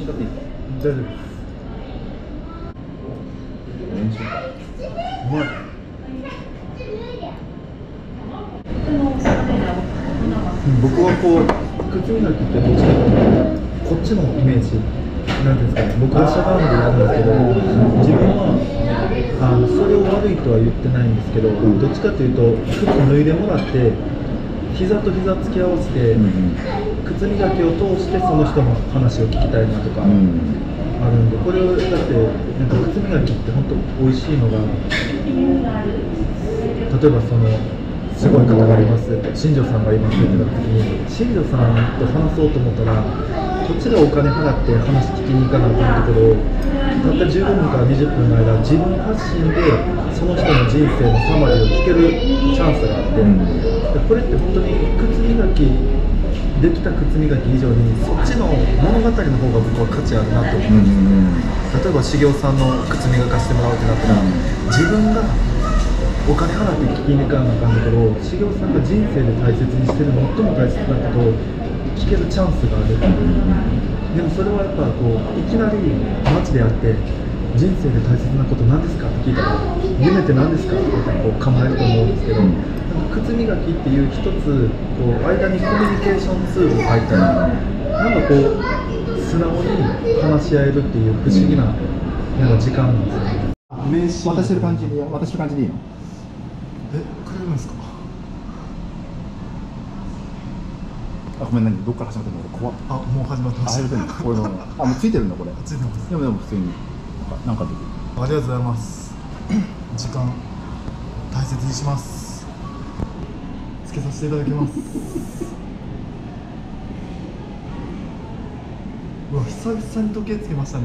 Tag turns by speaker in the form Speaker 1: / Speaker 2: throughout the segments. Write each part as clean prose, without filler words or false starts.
Speaker 1: 真だっていいか。
Speaker 2: 大丈夫です。
Speaker 1: 練習か。
Speaker 2: うまい。僕はこう靴磨きってどっちかというとこっちのイメージなんですかね。僕はシャバーンでやるんですけど、自分はそれを悪いとは言ってないんですけど、どっちかというと靴脱いでもらって膝と膝突き合わせて、靴磨きを通してその人の話を聞きたいなとかあるんで、これをだってなんか靴磨きって本当美味しいのが、例えばそのすごい方がいます、新庄さんがいますってなった時に、新庄さんと話そうと思ったらこっちがお金払って話聞きに行かなあかんところをたった15分から20分の間、自分発信でその人の人生のサマリーを聞けるチャンスがあって、これって本当に靴磨きできた靴磨き以上にそっちの物語の方が僕は価値あるなと思うんです。例えば茂雄さんの靴磨かしてもらうってなったら、自分がお金払って聞きに行かなあかんだけど、茂雄さんが人生で大切にしてる最も大切なことを聞けるチャンスがある。でもそれはやっぱこういきなり街で会って人生で大切なこと何ですかって聞いたら、夢って何ですかってこう構えると思うんですけど、なんか靴磨きっていう一つこう間にコミュニケーションツールを入ったら、なんかこう素直に話し合えるっていう不思議な、なんか時間なんですよね。
Speaker 1: 渡してる感じでいいの？渡してる感じでいいの？
Speaker 2: くれるんですか？
Speaker 1: あ、ごめん、何どっから始まってんの？俺怖っ。
Speaker 2: あ、もう始まってました。
Speaker 1: 始まってんの？これあ、もうついてるんだこれ。
Speaker 2: ついてます。
Speaker 1: でも普通になんかできる。
Speaker 2: ありがとうございます。時間大切にします。つけさせていただきます。うわ、久々に時計つけましたね。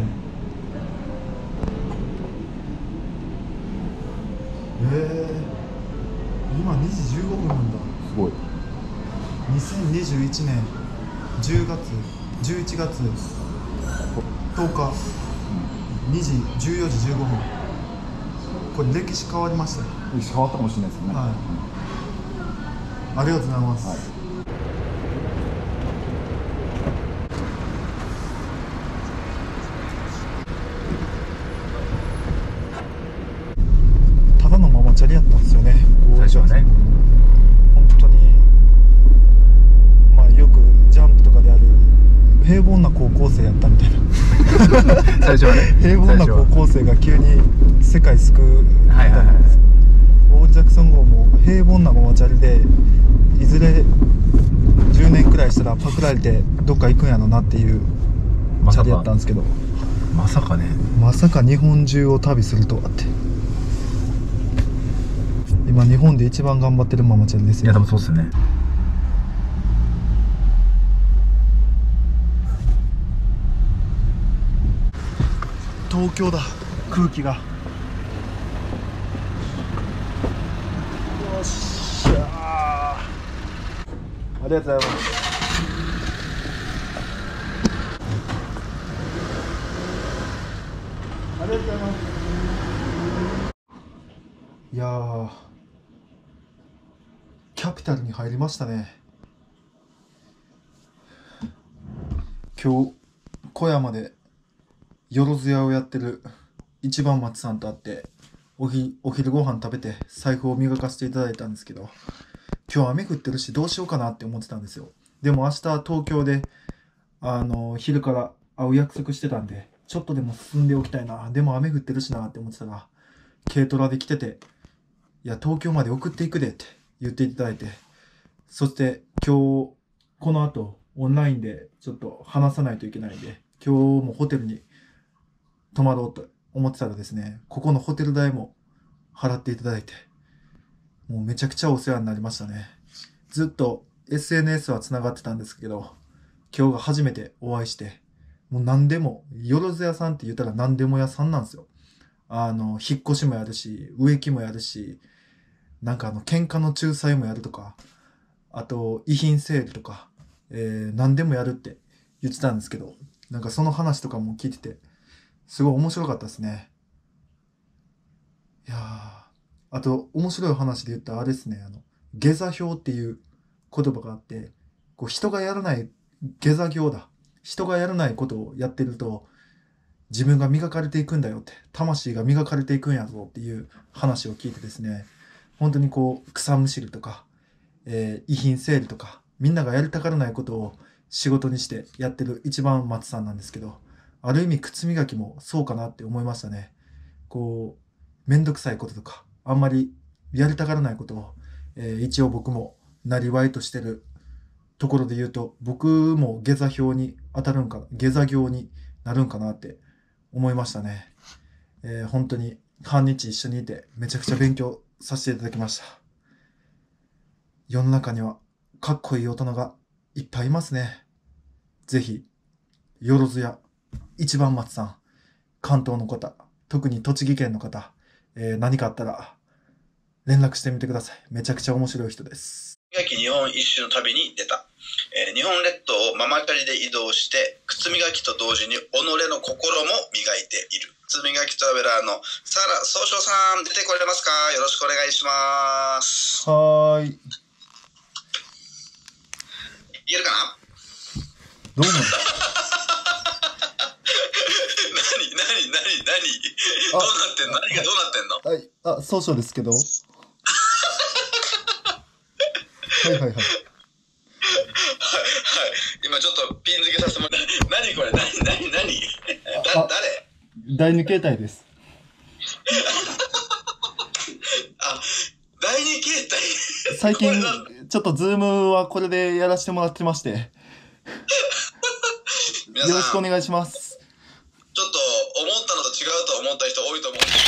Speaker 2: 今2時15分なんだ。
Speaker 1: すごい。
Speaker 2: 2021年10月11月10日2時14時15分。これ歴史変わりましたよ。
Speaker 1: 歴史変わったかもしれないですね。
Speaker 2: はい、ありがとうございます。はい、ただのママチャリやったんですよね、
Speaker 1: 最初はね。
Speaker 2: 本当にまあよくジャンプとかである平凡な高校生やったみたいな
Speaker 1: 最初はね。
Speaker 2: 平凡な高校生が急に世界救うみたいな。オールジャクソン号も平凡なママチャリで、いずれ10年くらいしたらパクられてどっか行くんやろなっていうチャリやったんですけど、
Speaker 1: まさかね、
Speaker 2: まさか日本中を旅するとはって。今日本で一番頑張ってるママチャリですよ。
Speaker 1: いや、多分そうっすね。
Speaker 2: 東京だ、空気が。よっしゃー、ありがとうございます。ありがとうございます。いやー、キャピタルに入りましたね。今日小山でよろずやをやってる一番松さんと会ってお昼ご飯食べて財布を磨かせていただいたんですけど、今日雨降ってるしどうしようかなって思ってたんですよ。でも明日東京で昼から会う約束してたんで、ちょっとでも進んでおきたいな。でも雨降ってるしなって思ってたら、軽トラで来てて、いや東京まで送っていくでって言っていただいて、そして今日この後オンラインでちょっと話さないといけないんで、今日もホテルに泊まろうと思ってたらですね、ここのホテル代も払っていただいて、もうめちゃくちゃお世話になりましたね。ずっと SNS はつながってたんですけど、今日が初めてお会いして、もう何でも、よろず屋さんって言ったら何でも屋さんなんですよ。引っ越しもやるし、植木もやるし、なんか喧嘩の仲裁もやるとか、あと遺品整理とか、何でもやるって言ってたんですけど、なんかその話とかも聞いてて、すごい面白かったですね。いやー、あと面白い話で言ったらあれですね、下座表っていう言葉があって、こう人がやらない下座業だ。 人がやらないことをやってると自分が磨かれていくんだよって、魂が磨かれていくんやぞっていう話を聞いてですね、本当にこう草むしりとか、遺品整理とか、みんながやりたがらないことを仕事にしてやってる一番松さんなんですけど、ある意味靴磨きもそうかなって思いましたね。こうめんどくさいこととかあんまりやりたがらないことを、一応僕もなりわいとしてるところで言うと、僕も下座表に当たるんかな、下座業になるんかなって思いましたね。本当に半日一緒にいてめちゃくちゃ勉強させていただきました。世の中にはかっこいい大人がいっぱいいますね。ぜひ、よろずや一番松さん、関東の方、特に栃木県の方、何かあったら連絡してみてください。めちゃくちゃ面白い人です。
Speaker 3: 磨き日本一周の旅に出た。日本列島をママチャリで移動して靴磨きと同時に己の心も磨いている靴磨きトラベラーの相良宗翔さん、出てこれますか？よろしくお願いします。
Speaker 2: はーい。
Speaker 3: 言えるかな？
Speaker 2: どうも。
Speaker 3: 何どうなってんの？何がどうなってんの？
Speaker 2: はい、総称ですけど。はいはいはい。
Speaker 3: 今ちょっとピン付けさせてもらって、何これ？何誰？
Speaker 2: 第二形態です。
Speaker 3: あ、第二形態。
Speaker 2: 最近ちょっとズームはこれでやらせてもらってまして、よ
Speaker 3: 皆さん
Speaker 2: ろしくお願いします。
Speaker 3: ちょっと思ったのと違うと思った人多いと思うんです